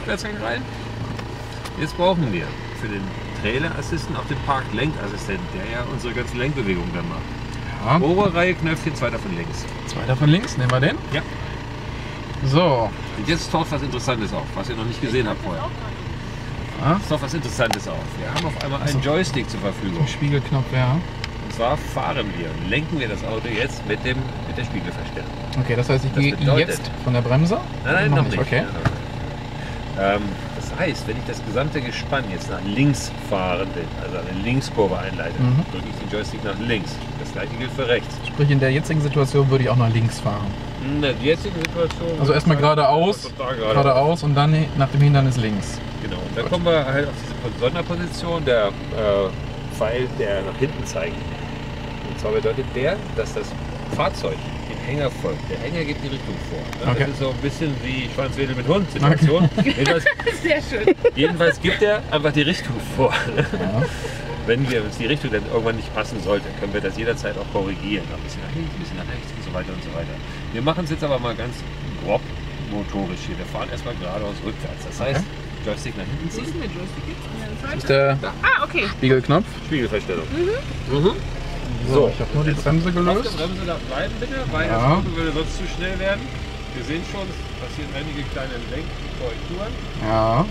Rückwärtsgang rein. Jetzt brauchen wir für den Trailer Assistant auch den Park-Lenkassistenten, der ja unsere ganze Lenkbewegung dann macht. Ja. Obere Reihe Knöpfchen, zweiter von links. Zweiter von links, nehmen wir den. Ja. So. Und jetzt taucht was Interessantes auf, was ihr noch nicht gesehen habt vorher. Ja. Es taucht was Interessantes auf. Wir haben auf einmal einen Joystick zur Verfügung. Spiegelknopf, ja. Und zwar fahren wir, lenken wir das Auto jetzt mit der Spiegelverstellung. Okay, das heißt, ich Das gehe bedeutet- jetzt von der Bremse? Nein, noch nicht. Okay. Das heißt, wenn ich das gesamte Gespann jetzt nach links fahren will, also eine Linkskurve einleite, drücke ich den Joystick nach links. Das gleiche gilt für rechts. Sprich, in der jetzigen Situation würde ich auch nach links fahren. In der jetzigen Situation... Also erstmal geradeaus, total geradeaus und dann nach dem Hindernis links. Genau, und dann kommen wir halt auf diese Sonderposition, der Pfeil, der nach hinten zeigt. Und zwar bedeutet der, dass das Fahrzeug dem Hänger folgt. Der Hänger gibt die Richtung vor. Ne? Okay. Das ist so ein bisschen wie Schwanzwedel mit Hund-Situation. Jedenfalls, Sehr schön. jedenfalls gibt er einfach die Richtung vor. Ja. Wenn wir uns die Richtung dann irgendwann nicht passen sollte, können wir das jederzeit auch korrigieren. Ein bisschen nach links, ein bisschen nach rechts und so weiter und so weiter. Wir machen es jetzt aber mal ganz grob motorisch hier. Wir fahren erstmal geradeaus rückwärts. Das heißt, Joystick nach hinten Wo ist ziehen. denn der Joystick jetzt? Das ist der Okay. Spiegelknopf. Spiegelverstellung. So, ich habe nur die Bremse Auf der gelöst. Bremse da bleiben bitte, weil Ja. das Auto würde sonst zu schnell werden. Wir sehen schon, es passieren einige kleine Lenkkorrekturen. Ja.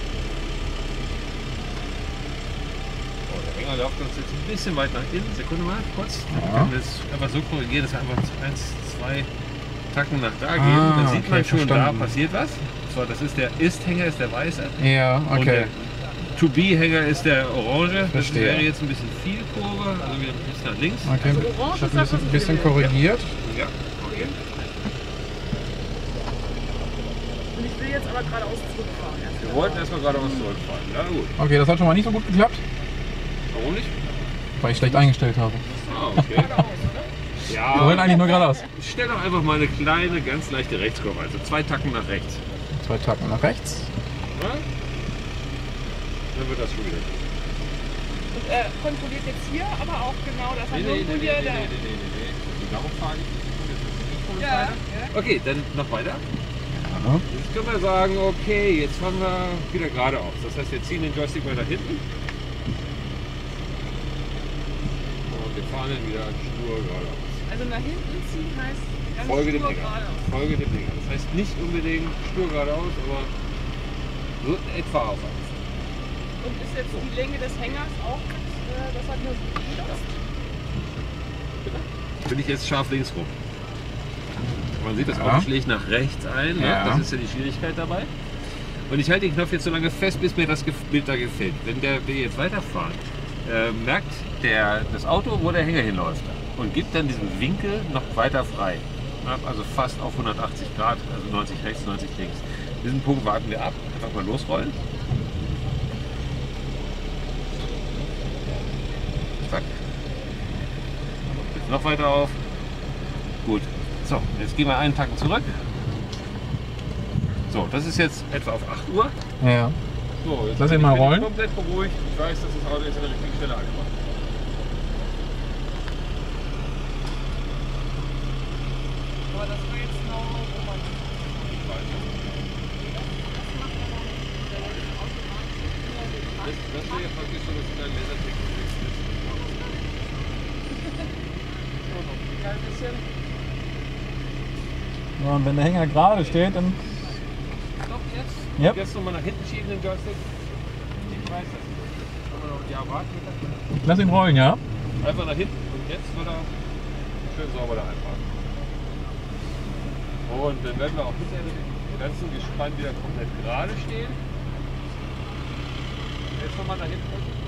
Oh, der Hänger läuft uns jetzt ein bisschen weit nach innen. Sekunde mal, kurz. Wir Ja. können jetzt einfach so korrigieren, dass wir einfach 1, 2 Tacken nach da geben. Dann sieht man okay, schon, verstanden. da passiert was. Und zwar, das ist der Ist-Hänger, ist der weiße. Ja, Und okay. der To-Be-Hänger ist der orange. Das Verstehe. wäre jetzt ein bisschen viel Kurve, also wieder ein bisschen nach links. Okay, Also orange ich habe ist das, was ein ich bisschen will. korrigiert. Ja, okay. Und ich will jetzt aber geradeaus zurückfahren. Wir wollten erstmal geradeaus zurückfahren. Ja, gut. Okay, das hat schon mal nicht so gut geklappt, Warum nicht? weil ich schlecht eingestellt habe. Ah, okay. Wir wollen eigentlich nur geradeaus. Stell doch einfach mal eine kleine, ganz leichte Rechtskurve, also 2 Tacken nach rechts. 2 Tacken nach rechts. Ja? Dann wird das schon wieder. Und er kontrolliert jetzt hier aber auch genau, dass er nirgendwo hier... Darum fahren. Ja. Okay, dann noch weiter. Ja. Jetzt können wir sagen, okay, jetzt fahren wir wieder geradeaus. Das heißt, wir ziehen den Joystick mal nach hinten. Und wir fahren dann wieder stur geradeaus. Also nach hinten ziehen heißt ganz Folge dem stur Hänger. geradeaus. Folge dem Hänger. Das heißt nicht unbedingt stur geradeaus, aber so etwa aufwärts. Und ist jetzt die Länge des Hängers auch, das hat nur so Bin ich jetzt scharf links rum. Man sieht, das Ja. Auto schlägt nach rechts ein. Ne? Ja. Das ist ja die Schwierigkeit dabei. Und ich halte den Knopf jetzt so lange fest, bis mir das Bild da gefällt. Wenn wir jetzt weiterfahren, merkt das Auto, wo der Hänger hinläuft und gibt dann diesen Winkel noch weiter frei. Ja, also fast auf 180 Grad, also 90 rechts, 90 links. Diesen Punkt warten wir ab. Einfach mal losrollen. Zack. Jetzt noch weiter auf. Gut. So, jetzt gehen wir einen Tacken zurück. So, das ist jetzt etwa auf 8 Uhr. Ja. So, jetzt Lass bin ihn mal ich rollen. komplett beruhigt. Ich weiß, dass das Auto jetzt an der richtigen Stelle angemacht ist. Aber das war jetzt genau, wo man... Ich weiß es. Das wäre ja praktisch so, dass du deinen Lasertag bewegst. Ein bisschen. Ja, und wenn der Hänger gerade steht, dann. Doch, jetzt. Yep. Jetzt nochmal nach hinten schieben den Joystick. Ich weiß das. Kann man noch ja warten. Lass ihn rollen, ja? Einfach nach hinten und jetzt wird er schön sauber da einparken. Und dann werden wir auch hinterher den ganzen Gespann wieder komplett gerade stehen. Jetzt nochmal nach hinten.